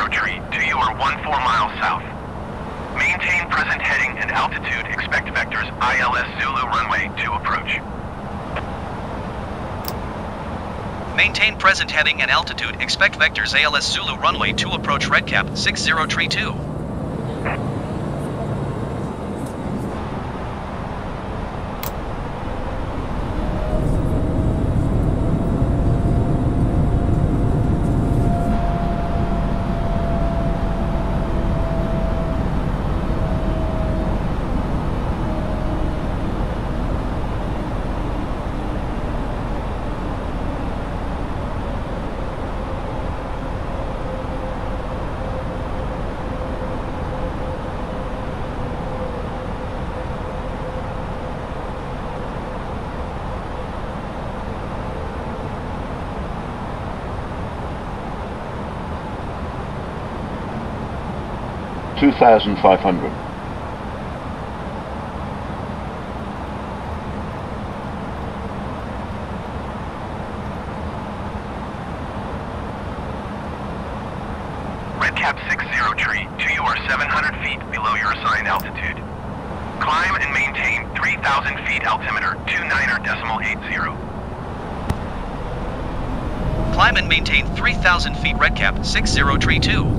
tree to your 14 miles south. Maintain present heading and altitude. Expect vectors ILS Zulu runway to approach. Maintain present heading and altitude. Expect vectors ALS Zulu runway 2 approach. Redcap 6032. $2,500. Redcap 60 tree to your 700 feet below your assigned altitude. Climb and maintain 3,000 feet altimeter 29.80. Climb and maintain 3,000 feet. Redcap 6032.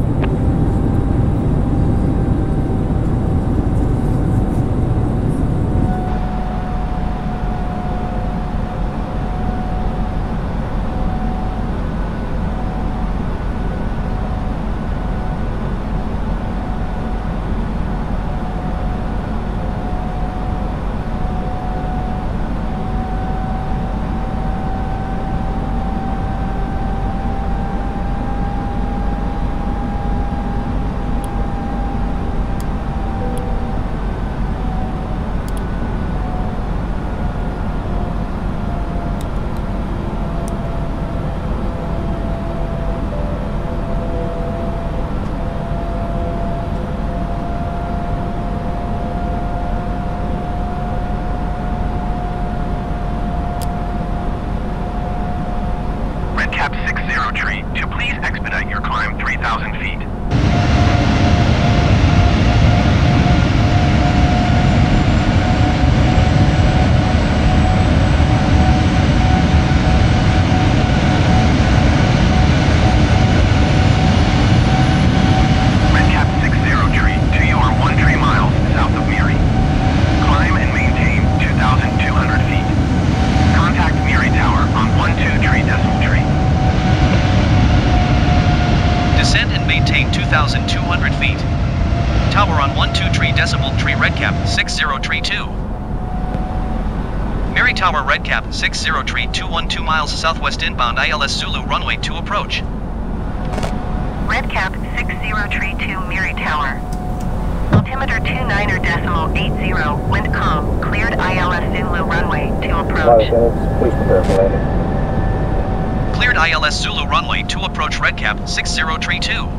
Redcap 60 tree to please expedite your climb 3,000 feet. Redcap 60 tree to your 13 miles south of Miri. Climb and maintain 2,200 feet. Contact Miri Tower on 12 decimal tree. Descend and maintain 2,200 feet. Tower on 12 decimal tree. Redcap 6032. Miri Tower. Redcap 60 212 miles southwest inbound. ILS Zulu runway 2 approach. Redcap 6032 Miri Tower. Altimeter 29.80. Wind calm. Cleared. ILS Zulu runway 2 approach. Please prepare for landing. Cleared. ILS Zulu runway 2 approach. Redcap 6032.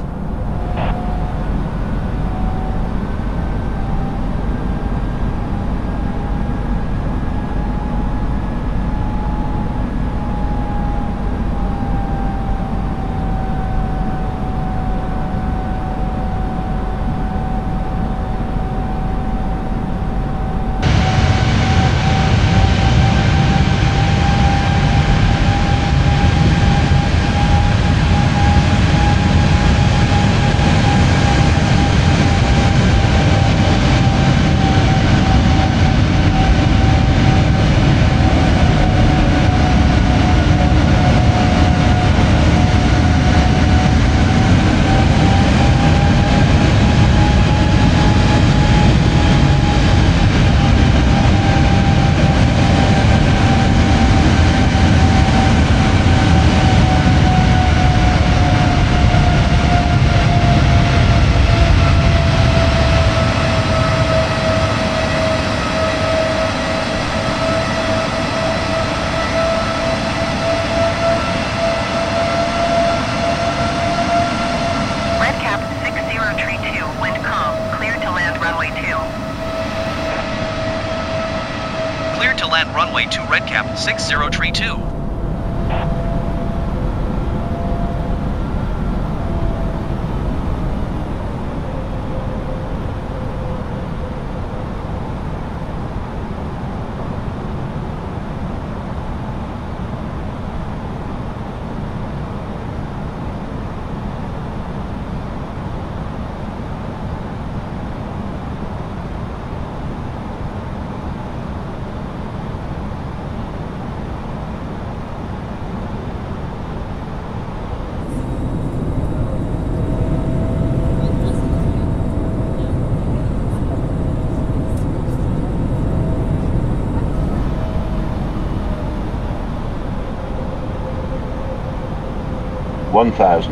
to land runway 2 Redcap 6032. 1000.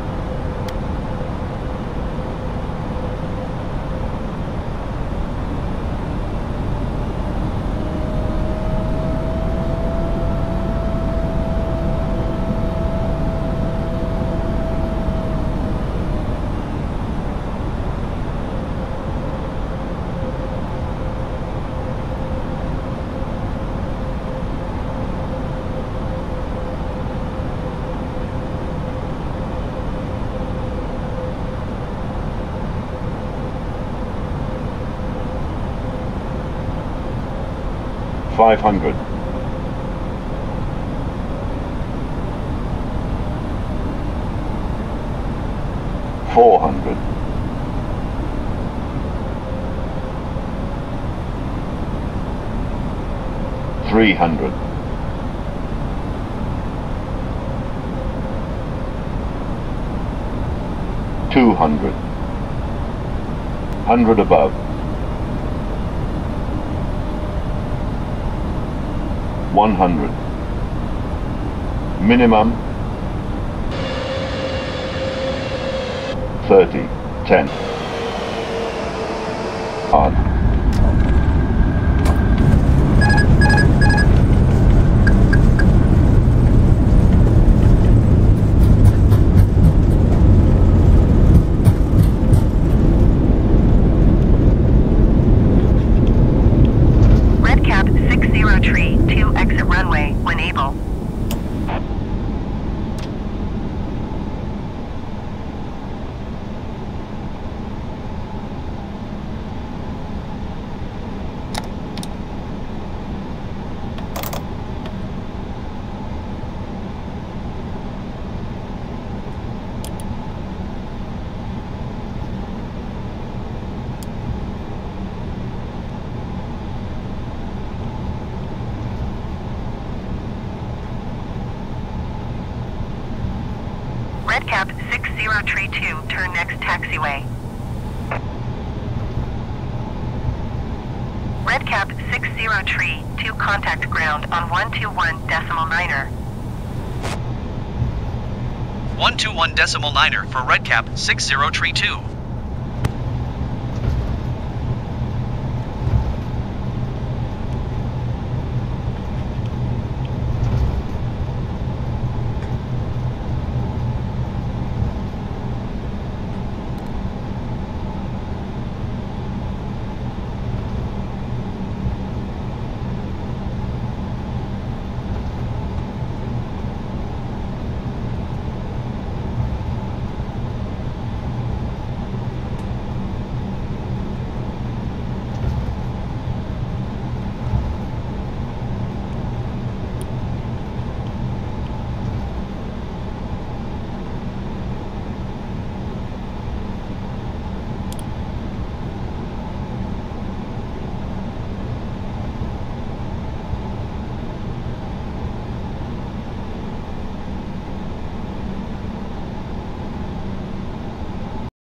500. 400. 300. 200. 100 above. 100. Minimum 30. 10. Hard. Redcap 60 tree, 2 exit runway when able. Redcap 60 tree 2, turn next taxiway. Redcap 60 tree, 2 contact ground on 121.9er. 121.9er for Redcap 60 tree 2.